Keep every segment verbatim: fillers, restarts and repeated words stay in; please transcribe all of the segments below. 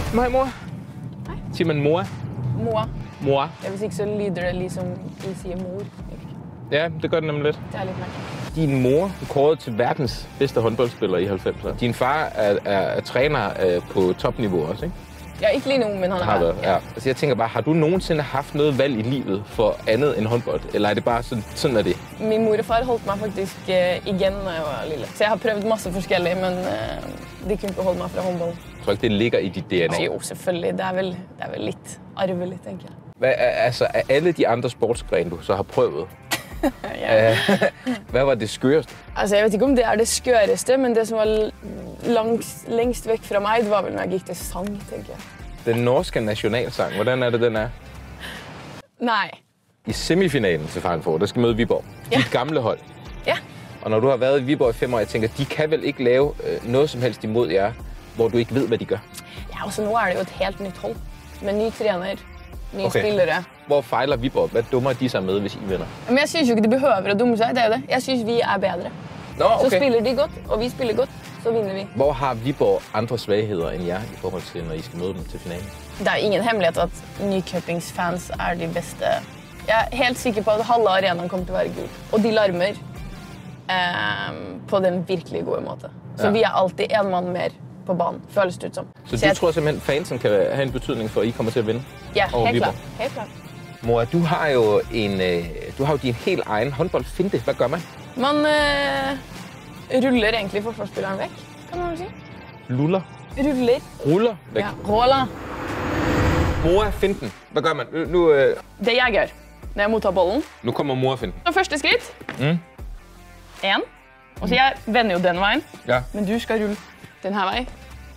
Hej, mor. Hej. Siger man mor? Mor. Mor. Ja, hvis ikke så lyder det ligesom I siger mor. Ja, det gør det nemlig lidt. Det er lidt mærkeligt. Din mor er kåret til verdens bedste håndboldspiller i halvfemserne. Din far er, er, er træner øh, på topniveau også, ikke? Ja, ikke lige nu, men han har været. Ja. Altså, jeg tænker bare, har du nogensinde haft noget valg i livet for andet end håndbold? Eller er det bare sådan, sådan er det? Min mor og far holdt mig faktisk uh, igen, når jeg var lille. Så jeg har prøvet masse forskellige, men uh, de kunne ikke holde mig fra håndbold. Jeg tror ikke, det ligger i dit D N A? Jo, selvfølgelig. Det er vel, det er vel lidt arveligt, tænker jeg. Hvad, altså, af alle de andre sportsgrene, du så har prøvet, ja. hvad var det skøreste? Altså, jeg ved ikke, om det er det skøreste, men det som var langs, længst væk fra mig, det var vel, når jeg gik til sang, tænker jeg. Den norske nationalsang, hvordan er det, den er? Nej. I semifinalen til Final Four, der skal møde Viborg. Ja. Dit gamle hold. Ja. Og når du har været i Viborg i fem år, jeg tænker, de kan vel ikke lave øh, noget som helst imod jer, hvor du ikke ved, hvad de gør? Ja, og så nu er det jo et helt nyt hold. Med nye træner, nye okay. spillere. Hvor fejler Viborg? Hvad dummer de sig med, hvis I vinder? Men jeg synes jo ikke, de behøver at dumme sig, det er det. Jeg synes, vi er bedre. Nå, okay. Så spiller de godt, og vi spiller godt, så vinder vi. Hvor har Viborg andre svagheder end jer i forhold til, når I skal møde dem til finalen? Det er ingen hemmelighed, at Nykøbings fans er de bedste. Jeg er helt sikker på, at halve arenaen kommer til at være gul. Og de larmer eh, på den virkelig gode måde. Så ja. Vi er altid en mand mere på banen, føles det ud som. Så, så du jeg... tror simpelthen, fansen kan have en betydning for, at I kommer til at vinde? Ja, helt klart. helt klart. Mor, du har jo en, øh, du har jo din helt egen håndboldfinte. Hvad gør man? Man øh, ruller egentlig forsvarsspilleren væk, kan man sige. Luller? Ruller. Ruller væk? Ja, ruller. Mor, finten. Hvad gør man? Nu, nu, øh... Det jeg gør, når jeg modtager bollen. Nu kommer mor finten. Så første skridt. Mm. En. Og så jeg vender jo den vejen. Ja. Men du skal rulle den her vej.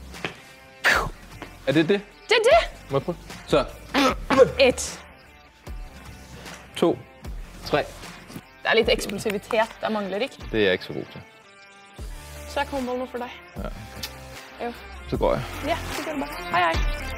Er det det? Det er det. Må jeg prøve? Så. Et. To. Tre. Der er lidt eksplosivitet, der mangler ikke. Det er jeg ikke så god til. Så jeg kommer bolden for dig. Ja. Jo. Så går jeg. Ja, det gør du bare. Hej, hej.